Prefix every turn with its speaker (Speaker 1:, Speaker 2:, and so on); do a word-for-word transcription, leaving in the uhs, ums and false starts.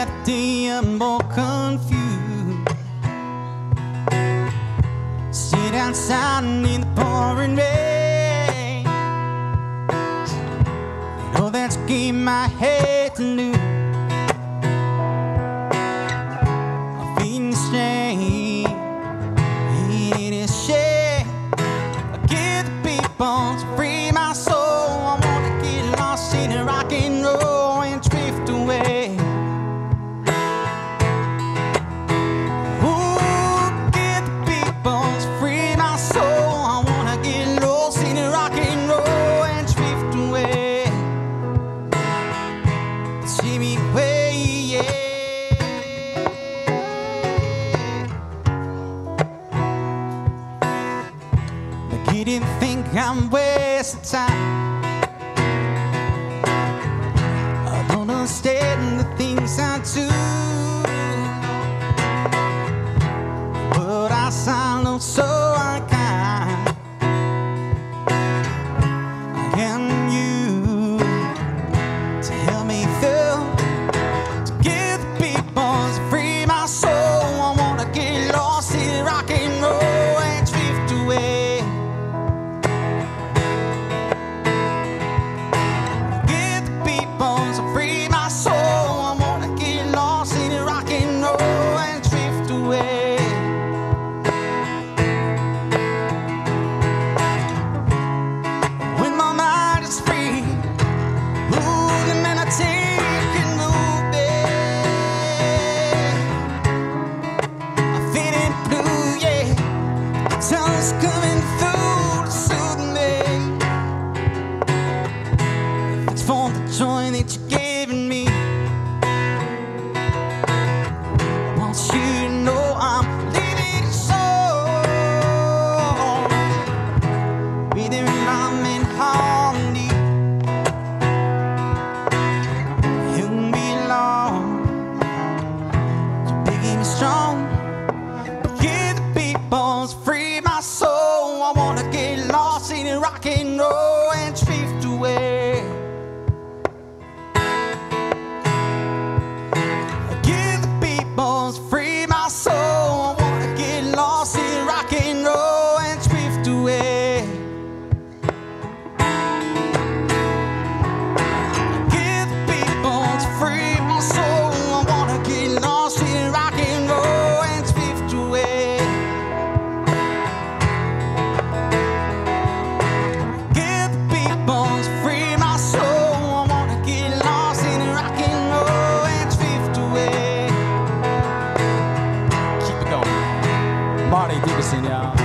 Speaker 1: empty and more confused. Sit outside in the pouring rain. You know that's a game I hate to lose. I'm feeling shame. It is shame. I give the people to free my soul. I wanna get lost in a rock and roll and drift away. You didn't think I'm wasting time. I don't understand the things I do, but I sound so unkind. Can you to help me through, to give the people to free my soul? I wanna get lost in rock and roll and drift away. Coming through to soothe me. If it's for the joy that you're giving me, I want you to know I'm leaving so with your rhyme and harmony. You can be long, you're big and strong, but give the people's free my soul. I wanna get lost in rock and roll and drift away. Give the people's free my soul. I wanna get lost in rock and roll and drift away. Give the people's free my soul. I wanna get lost in rock and roll and drift away. Marty Dickerson, y'all.